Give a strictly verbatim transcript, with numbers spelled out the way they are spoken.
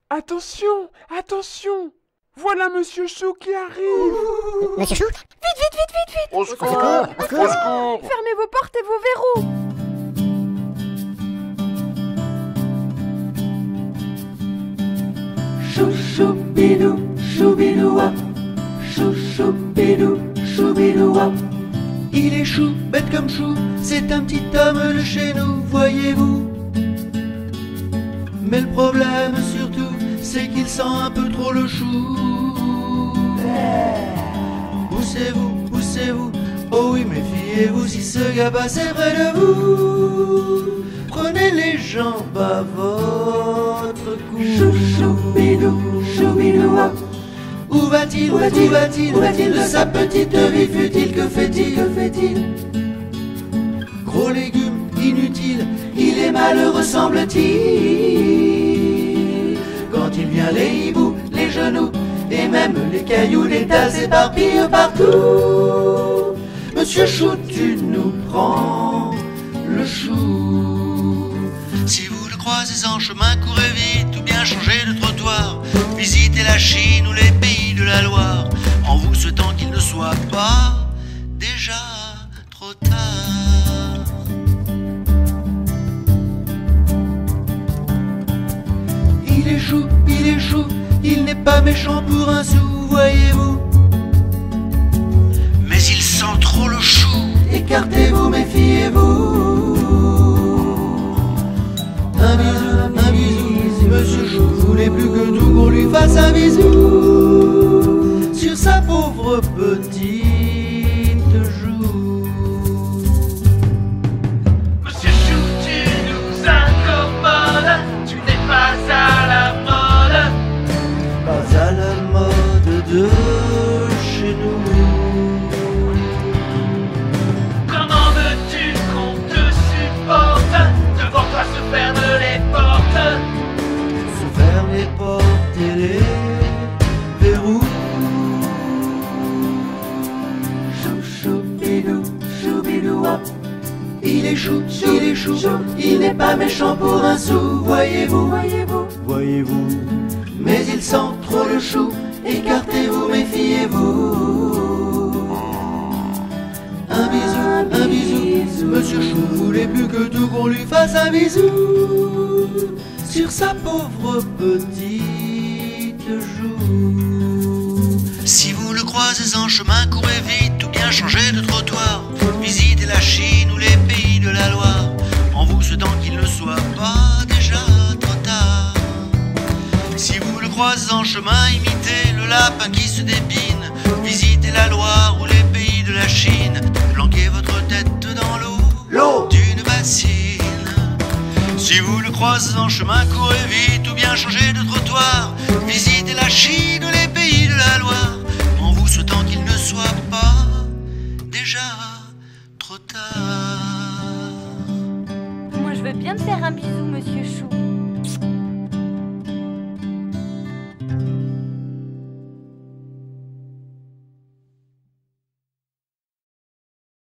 Attention, attention! Voilà Monsieur Chou qui arrive! Monsieur Chou? Vite, vite, vite, vite, vite! Au secours! Au secours! Fermez vos portes et vos verrous! Chou chou bidou, chou bidou wap. Chou chou bidou, chou bidou wap. Il est chou, bête comme chou, c'est un petit homme de chez nous, voyez-vous. Mais le problème surtout, c'est qu'il sent un peu trop le chou. Poussez-vous, poussez-vous, oh oui, méfiez-vous si ce gars passait près de vous. Prenez les jambes à votre cou. Chou chou bidou, chou bidou wap. Où va-t-il, où va-t-il, où va-t-il, où va-t-il de sa petite vie futile? Que fait-il, que fait-il? Gros légumes inutiles, il est malheureux semble-t-il. Quand il vient les hiboux, les genoux et même les cailloux, les tas s'éparpillent partout. Monsieur Chou, tu nous prends le chou. Si vous le croisez en chemin, courez vite ou bien changez de trottoir. Visitez la Chine ou les pays de la Loire, en vous souhaitant qu'il ne soit pas déjà trop tard. Il est chou, il est chou, il n'est pas méchant pour un sou, voyez-vous. Mais il sent trop le chou. Écartez-vous, méfiez-vous. Un bisou, un bisou, Monsieur Chou voulait plus que tout qu'on lui fasse un bisou sur sa pauvre petite joue. Monsieur Chou, tu nous incommodes, tu n'es pas à la mode. Pas à la mode de chez nous. Comment veux-tu qu'on te supporte? Devant toi se ferment les portes. Se ferment les portes et les verrous. Chou chou bidou, chou bidou wap. Il est chou, il est chou, il n'est pas méchant pour un sou, voyez-vous, voyez-vous, voyez-vous. Mais il sent trop le chou, écartez-vous, méfiez-vous. Un bisou, un bisou, Monsieur Chou voulait plus que tout qu'on lui fasse un bisou sur sa pauvre petite joue. Si vous le croisez en chemin, courez vite ou bien changez de trottoir. Visitez la Chine ou les pays de la Loire, en vous souhaitant qu'il ne soit pas déjà trop tard. Si vous le croisez en chemin, imitez le lapin qui se dépine. Visitez la Loire ou les pays de la Chine. Planquez votre tête dans l'eau, l'eau d'une bassine. Si vous le croisez en chemin, courez vite ou bien changez de trottoir. Visitez la Chine ou les